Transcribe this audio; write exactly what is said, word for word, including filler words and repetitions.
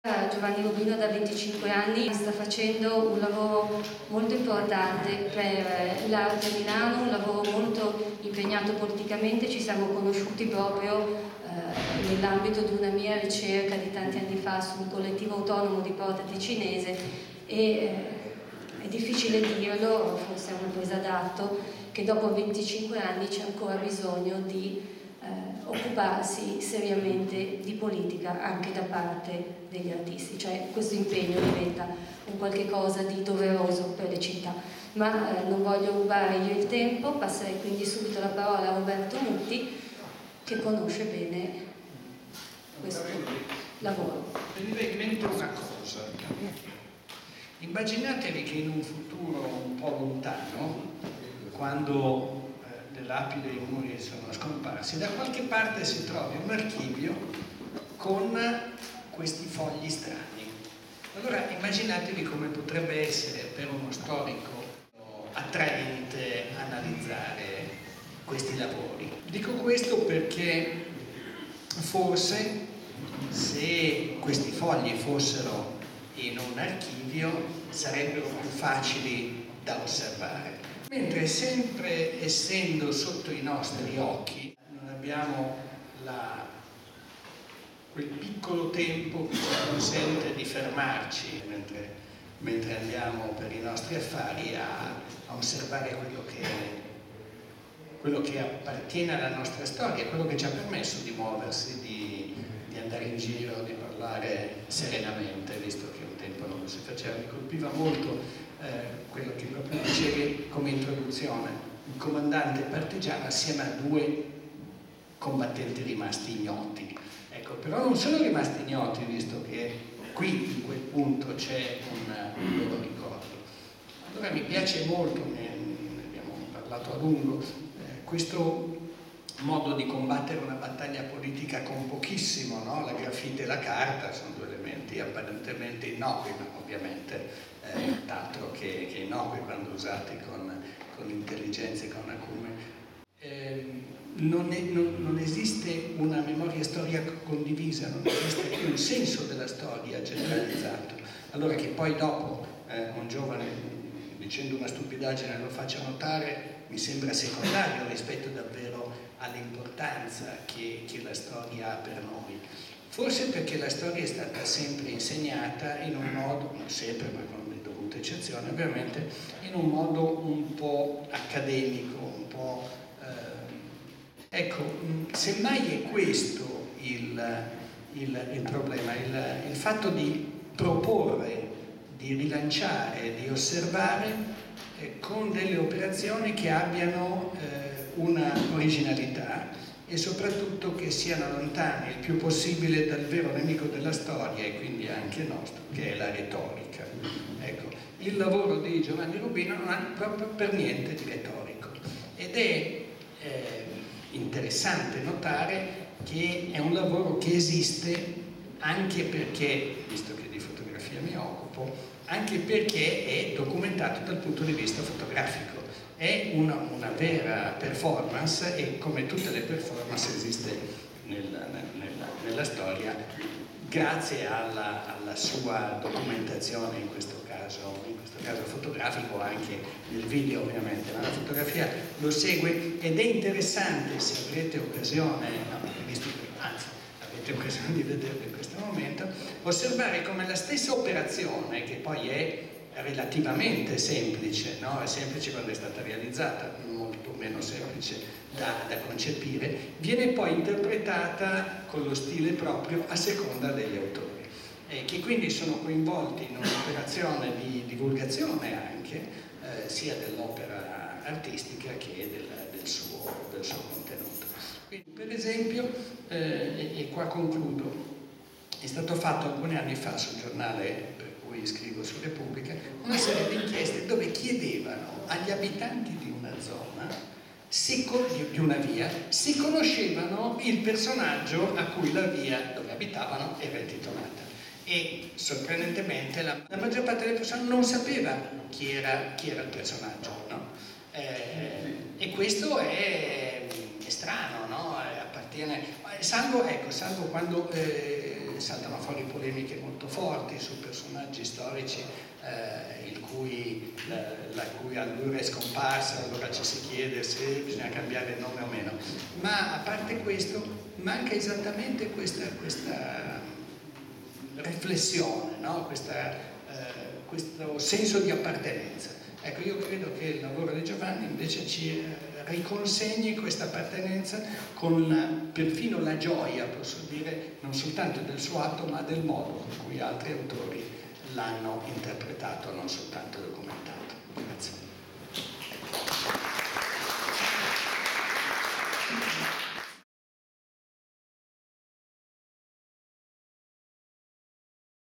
Giovanni Rubino da venticinque anni sta facendo un lavoro molto importante per l'arte a Milano, un lavoro molto impegnato politicamente. Ci siamo conosciuti proprio eh, nell'ambito di una mia ricerca di tanti anni fa su un collettivo autonomo di Porta Ticinese e eh, è difficile dirlo, forse è un po' esadatto, che dopo venticinque anni c'è ancora bisogno di Eh, occuparsi seriamente di politica anche da parte degli artisti, cioè questo impegno diventa un qualche cosa di doveroso per le città. Ma eh, non voglio rubare io il tempo, passerei quindi subito la parola a Roberto Muti, che conosce bene questo lavoro. Mi viene in mente una cosa: immaginatevi che in un futuro un po' lontano, quando le lapidi e i muri sono scomparsi, da qualche parte si trovi un archivio con questi fogli strani. Allora immaginatevi come potrebbe essere per uno storico attraente analizzare questi lavori. Dico questo perché forse se questi fogli fossero in un archivio sarebbero più facili da osservare. Mentre sempre essendo sotto i nostri occhi non abbiamo la, quel piccolo tempo che ci consente di fermarci mentre, mentre andiamo per i nostri affari a, a osservare quello che, quello che appartiene alla nostra storia, quello che ci ha permesso di muoversi, di, di andare in giro, di parlare serenamente, visto che un tempo non lo si faceva. Mi colpiva molto Eh, quello che proprio dicevi come introduzione: il comandante partigiano assieme a due combattenti rimasti ignoti. Ecco, però non sono rimasti ignoti, visto che qui in quel punto c'è un, un loro ricordo. Allora mi piace molto, ne, ne abbiamo parlato a lungo, eh, questo modo di combattere una battaglia politica con pochissimo, no? La grafite e la carta sono due elementi apparentemente innocui, ma ovviamente eh, tutt'altro che, che innocui quando usati con, con intelligenza e con acume. Eh, non, è, non, non esiste una memoria storica condivisa, non esiste più un senso della storia generalizzato. Allora che poi dopo eh, un giovane dicendo una stupidaggine lo faccia notare mi sembra secondario rispetto davvero all'importanza che, che la storia ha per noi. Forse perché la storia è stata sempre insegnata in un modo, non sempre ma con le dovute eccezioni ovviamente, in un modo un po' accademico, un po'... Eh, ecco, semmai è questo il, il, il problema, il, il fatto di proporre, di rilanciare, di osservare eh, con delle operazioni che abbiano eh, una originalità e soprattutto che siano lontani il più possibile dal vero nemico della storia e quindi anche nostro, che è la retorica. Ecco, il lavoro di Giovanni Rubino non ha proprio per niente di retorico ed è eh, interessante notare che è un lavoro che esiste anche perché, visto che di fotografia mi occupo, anche perché è documentato dal punto di vista fotografico. È una, una vera performance e come tutte le performance esiste nella, nella, nella storia grazie alla, alla sua documentazione, in questo caso, in questo caso fotografico, anche nel video ovviamente, ma la fotografia lo segue ed è interessante, se avrete occasione, no, visto che, anzi avete occasione di vederlo in questo momento, osservare come la stessa operazione, che poi è relativamente semplice, no? È semplice quando è stata realizzata, molto meno semplice da, da concepire, viene poi interpretata con lo stile proprio a seconda degli autori, eh, che quindi sono coinvolti in un'operazione di divulgazione anche, eh, sia dell'opera artistica che del, del, suo, del suo contenuto. Quindi, per esempio, eh, e, e qua concludo, è stato fatto alcuni anni fa sul giornale per cui scrivo su Repubblica una serie di inchieste dove chiedevano agli abitanti di una zona, se, di una via, se conoscevano il personaggio a cui la via dove abitavano era intitolata. E sorprendentemente la, la maggior parte delle persone non sapeva chi era, chi era il personaggio, no? eh, e questo è, è strano, no? Appartiene, salvo, ecco, salvo quando eh, saltano fuori polemiche molto forti su personaggi storici eh, il cui, la, la cui allure è scomparsa, allora ci si chiede se bisogna cambiare il nome o meno. Ma a parte questo, manca esattamente questa, questa riflessione, no? questa, eh, questo senso di appartenenza. Ecco, io credo che il lavoro di Giovanni invece ci riconsegni questa appartenenza con perfino la gioia, posso dire, non soltanto del suo atto, ma del modo con cui altri autori l'hanno interpretato, non soltanto documentato. Grazie.